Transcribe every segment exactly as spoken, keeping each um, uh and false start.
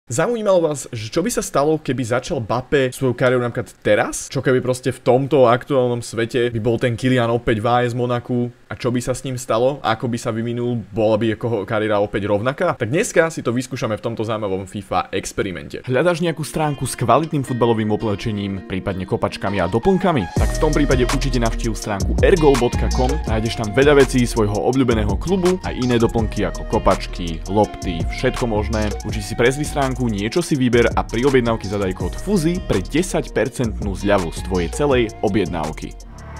Zaujímalo vás, že čo by sa stalo, keby začal Mbappé svoju kariéru napríklad teraz? Čo keby proste v tomto aktuálnom svete by bol ten Kylian opäť v á es Monaku a čo by sa s ním stalo? Ako by sa vyvinul? Bola by jeho kariéra opäť rovnaká? Tak dneska si to vyskúšame v tomto zaujímavom FIFA experimente. Hľadaš nejakú stránku s kvalitným futbalovým oblečením, prípadne kopačkami a doplnkami? Tak v tom prípade určite navštív stránku ergol bodka com, nájdeš tam veľa vecí svojho obľúbeného klubu a iné doplnky ako kopačky, lopty, všetko možné. Určite si prezri stránku, niečo si vyber a pri objednávke zadaj kód FUZI pre desať percent zľavu z tvojej celej objednávky.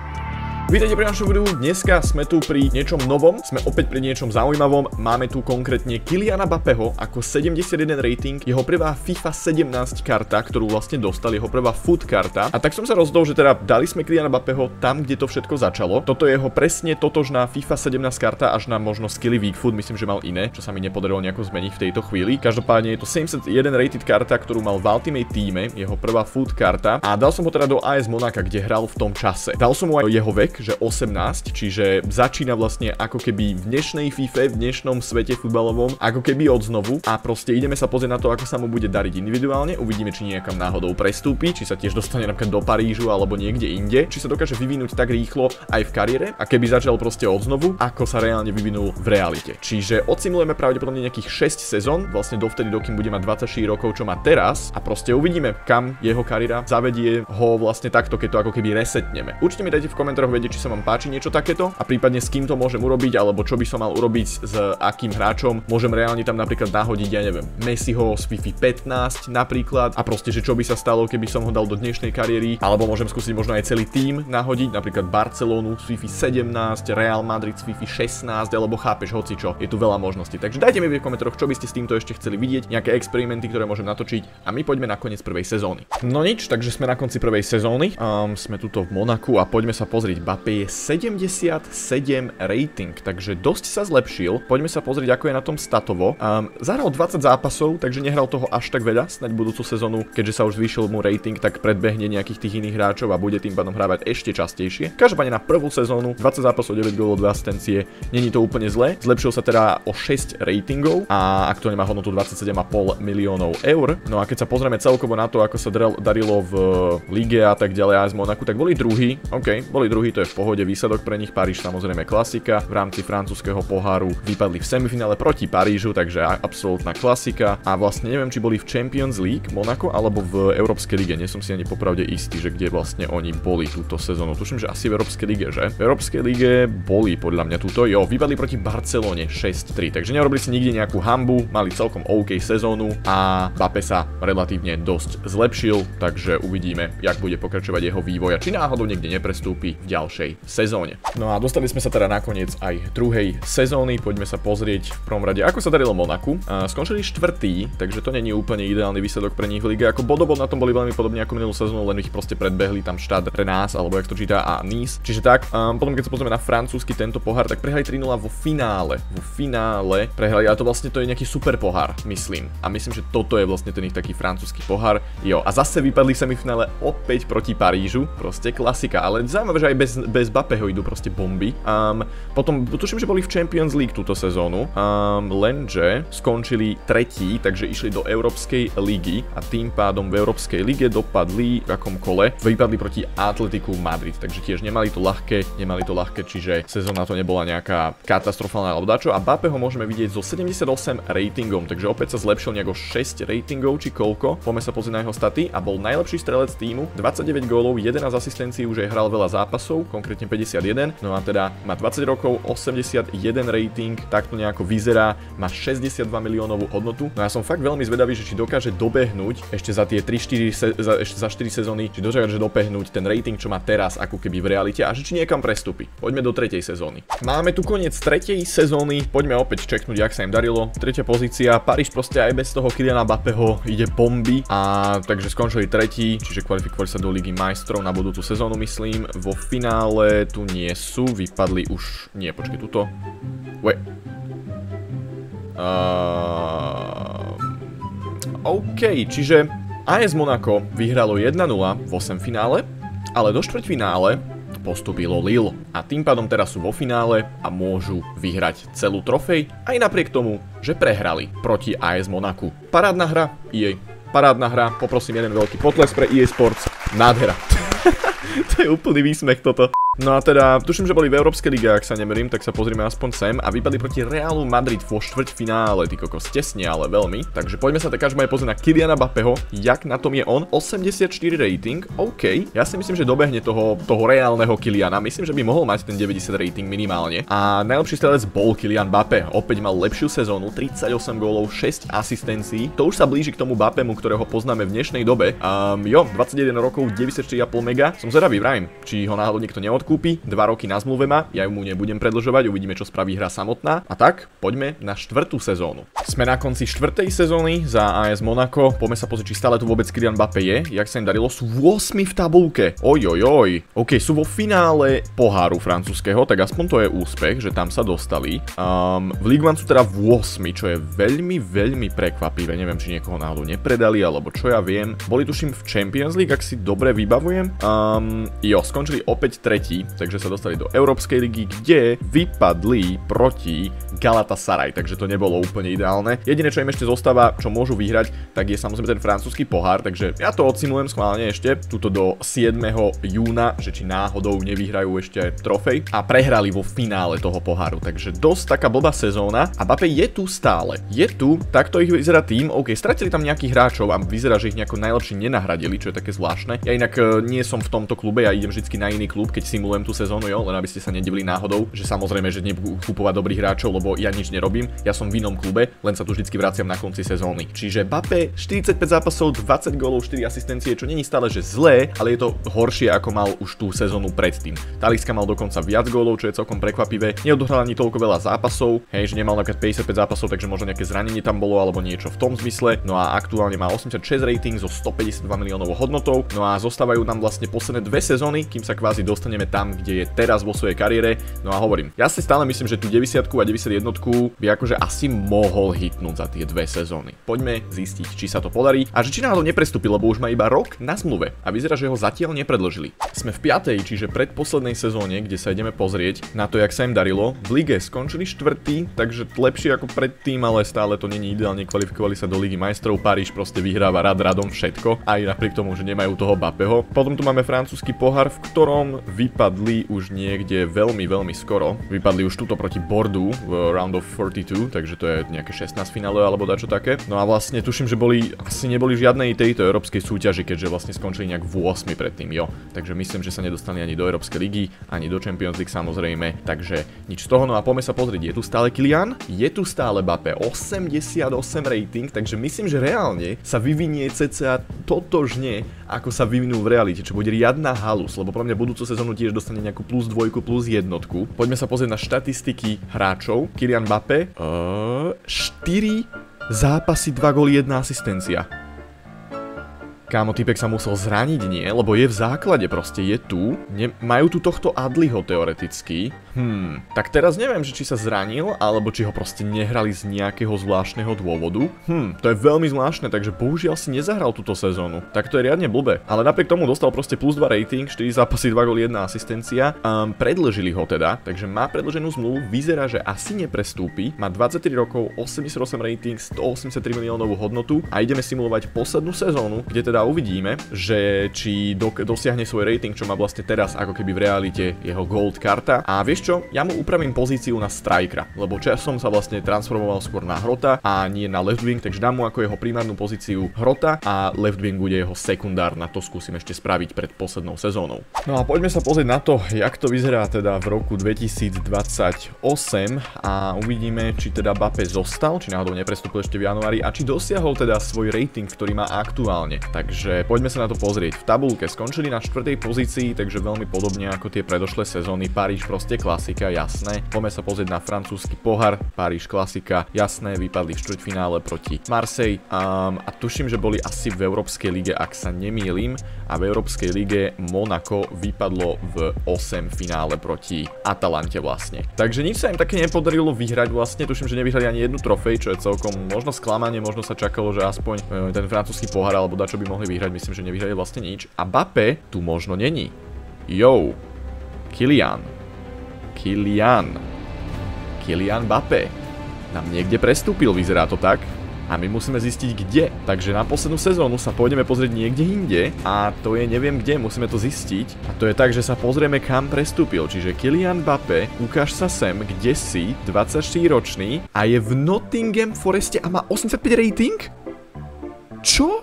Vítajte pri našom videu, dneska sme tu pri niečom novom, sme opäť pri niečom zaujímavom, máme tu konkrétne Kyliana Mbappého ako sedemdesiatjeden rating, jeho prvá FIFA sedemnásť karta, ktorú vlastne dostal, jeho prvá foot karta. A tak som sa rozhodol, že teda dali sme Kyliana Mbappého tam, kde to všetko začalo. Toto je jeho presne totožná FIFA sedemnásť karta, až na možno skilly weak foot, myslím, že mal iné, čo sa mi nepodarilo nejako zmeniť v tejto chvíli. Každopádne je to sedemdesiatjeden rated karta, ktorú mal v Ultimate týme, jeho prvá foot karta, a dal som ho teda do á es Monaka, kde hral v tom čase. Dal som mu aj jeho vek, že osemnásť, čiže začína vlastne ako keby v dnešnej FIFA, v dnešnom svete futbalovom, ako keby odznovu, a proste ideme sa pozrieť na to, ako sa mu bude dariť individuálne, uvidíme, či niekam náhodou prestúpi, či sa tiež dostane napríklad do Parížu alebo niekde inde, či sa dokáže vyvinúť tak rýchlo aj v kariére, a keby začal proste odznovu, ako sa reálne vyvinul v realite. Čiže odsimulujeme pravdepodobne nejakých šesť sezón, vlastne dovtedy, dokým bude mať dvadsaťštyri rokov, čo má teraz, a proste uvidíme, kam jeho kariéra zavedie ho vlastne takto, keď to ako keby resetneme. Určite mi dajte v komentároch vedieť, či sa vám páči niečo takéto a prípadne s kým to môžem urobiť, alebo čo by som mal urobiť s akým hráčom. Môžem reálne tam napríklad nahodiť, ja neviem, Messiho z FIFA pätnásť napríklad, a proste, že čo by sa stalo, keby som ho dal do dnešnej kariéry, alebo môžem skúsiť možno aj celý tím nahodiť, napríklad Barcelonu z FIFA sedemnásť, Real Madrid z FIFA šestnásť, alebo chápeš hocičo. Je tu veľa možností. Takže dajte mi v komentároch, čo by ste s týmto ešte chceli vidieť, nejaké experimenty, ktoré môžem natočiť, a my poďme na koniec prvej sezóny. No nič, takže sme na konci prvej sezóny. Um, sme tuto v Monaku a poďme sa pozrieť. Mbappé je sedemdesiatsedem rating, takže dosť sa zlepšil. Poďme sa pozrieť, ako je na tom statovo. Um, zahral dvadsať zápasov, takže nehral toho až tak veľa. Snáď budúcu sezónu, keďže sa už zvýšil mu rating, tak predbehne nejakých tých iných hráčov a bude tým pádom hrávať ešte častejšie. Každopádne na prvú sezónu dvadsať zápasov, deväť gólov, dve asistencie. Není to úplne zle. Zlepšil sa teda o šesť ratingov a aktuálne má hodnotu dvadsaťsedem a pol miliónov eur. No a keď sa pozrieme celkovo na to, ako sa darilo v lige a tak ďalej á es Monaku, tak boli druhý. OK, boli druhý, to je v pohode výsledok pre nich. Paríž samozrejme klasika. V rámci francúzskeho poháru vypadli v semifinále proti Parížu, takže absolútna klasika. A vlastne neviem, či boli v Champions League Monako alebo v Európskej lige. Nie som si ani popravde istý, že kde vlastne oni boli túto sezónu. Tuším, že asi v Európskej lige, že? V Európskej lige boli podľa mňa túto. Jo, vypadli proti Barcelone šesť tri. Takže neurobili si nikde nejakú hanbu, mali celkom OK sezónu a Mbappé sa relatívne dosť zlepšil, takže uvidíme, jak bude pokračovať jeho vývoj a či náhodou niekde neprestúpi v ďalšej sezóne. No a dostali sme sa teda nakoniec aj druhej sezóny. Poďme sa pozrieť v prvom rade, ako sa darilo Monaku. A skončili štvrtý, takže to není úplne ideálny výsledok pre nich v lige. Ako bodovo na tom boli veľmi podobne ako minulú sezónu, len ich proste predbehli tam štát Rennes, alebo jak to číta, a Nice. Čiže tak, um, potom keď sa pozrieme na francúzsky tento pohár, tak prehrali tri nula vo finále. Vo finále prehrali, ale to vlastne to je nejaký super pohár, myslím. A myslím, že toto je vlastne ten ich taký francúzsky pohár. Jo, a zase vypadli v semifinále opäť proti Parížu. Proste klasika, ale zaujímavé, že aj bez bez Mbappého idú proste bomby. Um, potom tuším, že boli v Champions League túto sezónu, um, lenže skončili tretí, takže išli do Európskej ligy a tým pádom v Európskej lige dopadli v akom kole, vypadli proti Atletiku Madrid, takže tiež nemali to ľahké, nemali to ľahké, čiže sezóna to nebola nejaká katastrofálna alebo dačo, a Mbappého môžeme vidieť so sedemdesiatosem ratingom, takže opäť sa zlepšil nejako šesť ratingov či koľko. Poďme sa pozrieť na jeho staty a bol najlepší strelec týmu, dvadsaťdeväť gólov, jedenásť asistencií, už aj hral veľa zápasov, konkrétne päťdesiatjeden, no a teda má dvadsať rokov, osemdesiatjeden rating, takto nejako vyzerá, má šesťdesiatdva miliónovú hodnotu. No ja som fakt veľmi zvedavý, že či dokáže dobehnúť ešte za tie tri štyri se, za, ešte za štyri sezóny, či dokáže dobehnúť ten rating, čo má teraz ako keby v realite, a že či niekam prestúpi. Poďme do tretej sezóny. Máme tu koniec tretej sezóny, poďme opäť čeknúť, jak sa im darilo. Tretia pozícia, Paríž proste aj bez toho Kyliana Mbappého ide bomby, a takže skončili tretí, čiže kvalifikovali sa do Ligy majstrov na budúcu sezónu, myslím. Vo finále tu nie sú, vypadli už, nie, počkej, tuto. Wait. Uh, OK, čiže á es Monako vyhralo jeden nula v osem finále, ale do štvrťfinále tak postúpilo Lille. A tým pádom teraz sú vo finále a môžu vyhrať celú trofej, aj napriek tomu, že prehrali proti á es Monaku. Parádna hra, é á. Parádna hra, poprosím jeden veľký potlesk pre é á Sports. Nádhera. To je úplný výsmech toto. No a teda, tuším, že boli v Európskej lige, ak sa nemýlim, tak sa pozrime aspoň sem a vypadli proti Realu Madrid vo štvrťfinále, ty kokos, tesne, ale veľmi. Takže poďme sa tak každopádne pozrieť na Kyliana Mbappého, jak na tom je on, osemdesiatštyri rating, OK, ja si myslím, že dobehne toho, toho reálneho Kyliana, myslím, že by mohol mať ten deväťdesiat rating minimálne. A najlepší strelec bol Kylian Mbappé, opäť mal lepšiu sezónu, tridsaťosem gólov, šesť asistencií, to už sa blíži k tomu Mbappému, ktorého poznáme v dnešnej dobe. Um, jo, dvadsaťjeden rokov, deväťdesiatštyri celá päť mega, som zvedavý, vrajím, či ho náhodou niekto neodkúpi. Dva roky na zmluve má, ja ju mu nebudem predĺžovať, uvidíme, čo spraví hra samotná. A tak, poďme na štvrtú sezónu. Sme na konci štvrtej sezóny za á es Monako, poďme sa pozrieť, či stále tu vôbec Kylian Mbappé je, jak sa im darilo, sú ôsmi v tabulke. Ojojoj. OK, sú vo finále poháru francúzskeho, tak aspoň to je úspech, že tam sa dostali. Um, v Ligue jeden sú teda v ôsmi, čo je veľmi, veľmi prekvapivé, neviem, či niekoho náhodou nepredali, alebo čo ja viem. Boli tuším v Champions League, ak si dobre vybavujem. Um, jo, skončili opäť tretí, takže sa dostali do Európskej ligy, kde vypadli proti Galatasaray, takže to nebolo úplne ideálne. Jediné, čo im ešte zostáva, čo môžu vyhrať, tak je samozrejme ten francúzsky pohár, takže ja to odsimujem schválne ešte, tuto do siedmeho júna, že či náhodou nevyhrajú ešte trofej a prehrali vo finále toho poháru, takže dosť taká blbá sezóna a Mbappé je tu stále. Je tu, takto ich vyzerá tým, OK, stratili tam nejakých hráčov a vyzerá, že ich nejako najlepšie nenahradili, čo je také zvláštne. Ja inak e, nie som v tomto klube, ja idem vždycky na iný klub, keď simulujem tú sezónu, jo, len aby ste sa nedivili náhodou, že samozrejme, že nebudú kúpovať dobrých hráčov, lebo ja nič nerobím, ja som v inom klube, len sa tu vždycky vraciam na konci sezóny. Čiže Mbappé štyridsaťpäť zápasov, dvadsať gólov, štyri asistencie, čo není stále že zlé, ale je to horšie ako mal už tú sezónu predtým. Taliska mal dokonca viac gólov, čo je celkom prekvapivé. Neodohral ani toľko veľa zápasov, hej, že nemal napríklad päťdesiatpäť zápasov, takže možno nejaké zranenie tam bolo alebo niečo v tom zmysle. No a aktuálne má osemdesiatšesť rating so stopäťdesiatdva miliónovou hodnotou. No a zostávajú nám vlastne posledné dve sezóny, kým sa kvázi dostaneme tam, kde je teraz vo svojej kariére. No a hovorím, ja si stále myslím, že tú deväťdesiatku a deväťdesiatjeden by akože asi mohol hitnúť za tie dve sezóny. Poďme zistiť, či sa to podarí a že či náhodou neprestúpil, lebo už má iba rok na zmluve a vyzerá, že ho zatiaľ nepredĺžili. Sme v piatej, čiže predposlednej sezóne, kde sa ideme pozrieť na to, jak sa im darilo. V lige skončili štvrtý, takže lepšie ako predtým, ale stále to není ideálne, kvalifikovali sa do Ligy majstrov. Paríž proste vyhráva rad radom všetko, aj napriek tomu, že nemajú toho Mbappého. Potom tu máme francúzsky pohár, v ktorom vypadli už niekde veľmi, veľmi skoro. Vypadli už tuto proti Bordeaux v round of forty-two, takže to je nejaké šestnásť finále alebo dačo také. No a vlastne tuším, že boli asi neboli v žiadnej tejto európskej súťaži, keďže vlastne skončili nejak v ôsmej predtým, jo. Takže myslím, že sa nedostali ani do Európskej ligy, ani do Champions League samozrejme, takže nič z toho. No a poďme sa pozrieť, je tu stále Kylian? Je tu stále Mbappé, osemdesiatosem rating, takže myslím, že reálne sa vyvinie cca totožne, ako sa vyvinul v realite, čo bude riadna halus, lebo pre mňa budúcu sezónu tiež dostane nejakú plus dvojku, plus jednotku. Poďme sa pozrieť na štatistiky hráčov. Kylian Mbappé, uh, štyri zápasy, dva góly, jedna asistencia. Kámo, typek sa musel zraniť, nie? Lebo je v základe, proste je tu. Ne, majú tu tohto Adliho teoreticky. Hmm, tak teraz neviem, že či sa zranil, alebo či ho proste nehrali z nejakého zvláštneho dôvodu. Hmm, to je veľmi zvláštne, takže bohužiaľ si nezahral túto sezónu. Tak to je riadne blbé. Ale napriek tomu dostal proste plus dva rating, štyri zápasy, dva góly, jedna asistencia. Um, predĺžili ho teda, takže má predĺženú zmluvu, vyzerá, že asi neprestúpi. Má dvadsaťtri rokov, osemdesiatosem rating, stoosemdesiattri miliónovú hodnotu a ideme simulovať poslednú sezónu, kde teda uvidíme, že či do, dosiahne svoj rating, čo má vlastne teraz ako keby v realite jeho gold karta. A vieš čo, ja mu upravím pozíciu na strikera, lebo časom sa vlastne transformoval skôr na hrota a nie na left wing, takže dám mu ako jeho primárnu pozíciu hrota a left wing bude jeho sekundárna, to skúsim ešte spraviť pred poslednou sezónou. No a poďme sa pozrieť na to, jak to vyzerá teda v roku dvetisícdvadsaťosem a uvidíme, či teda Mbappé zostal, či náhodou neprestúpil ešte v januári a či dosiahol teda svoj rating, ktorý má aktuálne. Takže poďme sa na to pozrieť. V tabulke skončili na štvrtej pozícii, takže veľmi podobne ako tie predošlé sezóny. Paríž proste klasika, jasné. Poďme sa pozrieť na francúzsky pohár. Paríž klasika, jasné, vypadli v štvrťfinále proti Marseille. Um, a tuším, že boli asi v Európskej lige, ak sa nemýlim. A v Európskej lige Monako vypadlo v osem finále proti Atalante vlastne. Takže nič sa im také nepodarilo vyhrať vlastne. Tuším, že nevyhrali ani jednu trofej, čo je celkom možno sklamanie, možno sa čakalo, že aspoň e, ten francúzsky pohár alebo dačo by mohli vyhrať, myslím, že nevyhrali vlastne nič. A Mbappé tu možno není. Jo. Kylian. Kylian. Kylian Mbappé. Nám niekde prestúpil, vyzerá to tak. A my musíme zistiť kde. Takže na poslednú sezónu sa pôjdeme pozrieť niekde inde. A to je neviem kde, musíme to zistiť. A to je tak, že sa pozrieme kam prestúpil. Čiže Kylian Mbappé, ukáž sa sem, kde si, dvadsaťštyriročný a je v Nottingham Foreste a má osemdesiatpäť rating? Čo?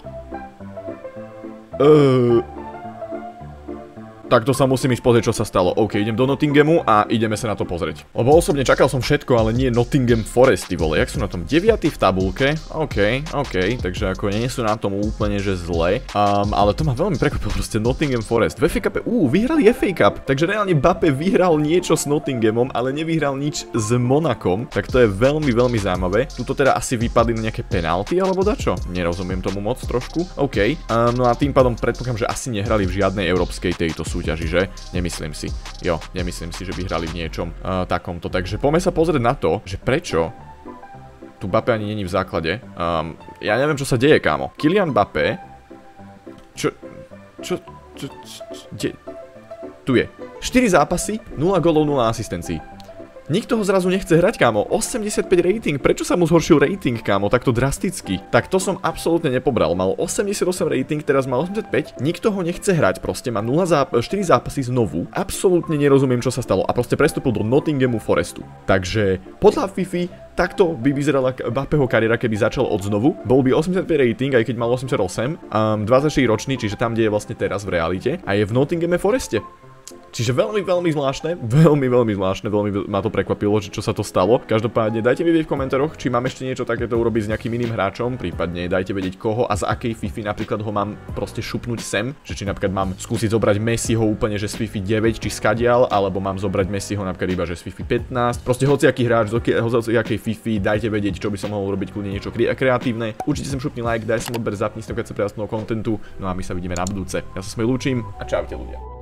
Eee... Tak to sa musím ísť pozrieť, čo sa stalo. OK, idem do Nottinghamu a ideme sa na to pozrieť. Lebo osobne čakal som všetko, ale nie Nottingham Forest, ty vole. Jak sú na tom? deviaty v tabulke. OK, OK, takže ako nie sú na tom úplne, že zle. Um, ale to ma veľmi prekvapilo, proste Nottingham Forest. V ef á Cup, ú, vyhrali ef á Cup. Takže reálne Mbappé vyhral niečo s Nottinghamom, ale nevyhral nič s Monakom. Tak to je veľmi, veľmi zaujímavé. Tuto teda asi vypadli na nejaké penalty alebo dačo? Nerozumiem tomu moc trošku. OK. Um, no a tým pádom predpokladám, že asi nehrali v žiadnej európskej tejto súťaži, že? Nemyslím si. Jo, nemyslím si, že by hrali v niečom uh, takomto. Takže poďme sa pozrieť na to, že prečo tu Mbappé ani není v základe. Um, ja neviem, čo sa deje, kámo. Kylian Mbappé... Čo... Čo... Čo... čo, čo de... Tu je. štyri zápasy, nula golov, nula asistencií. Nikto ho zrazu nechce hrať, kámo. osemdesiatpäť rating. Prečo sa mu zhoršil rating, kámo? Takto drasticky. Tak to som absolútne nepobral. Mal osemdesiatosem rating, teraz má osemdesiatpäť. Nikto ho nechce hrať. Proste má nula záp- štyri zápasy znovu. Absolútne nerozumiem, čo sa stalo. A proste prestúpil do Nottinghamu Forestu. Takže podľa Fifi takto by vyzerala Mbappého kariéra, keby začal od znovu. Bol by osemdesiatpäť rating, aj keď mal osemdesiatosem. Um, dvadsaťštyri ročný, čiže tam, kde je vlastne teraz v realite. A je v Nottinghame Foreste. Čiže veľmi, veľmi zvláštne, veľmi, veľmi zvláštne, veľmi ma to prekvapilo, že čo sa to stalo. Každopádne dajte mi vedieť v komentároch, či mám ešte niečo takéto urobiť s nejakým iným hráčom, prípadne dajte vedieť koho a z akej Fifi napríklad ho mám proste šupnúť sem, že či napríklad mám skúsiť zobrať Messiho úplne, že z Fifi deväť, či skadial, alebo mám zobrať Messiho napríklad iba, že z Fifi pätnásť. Proste hociaký hráč, z hociakej Fifi, dajte vedieť, čo by som mohol robiť, kľudne niečo kreatívne. Určite sem šupni like, daj sem odber, zapni sa, keď sa prejasného kontentu. No a my sa vidíme na budúce. Ja sa s vami lúčim a čaute ľudia.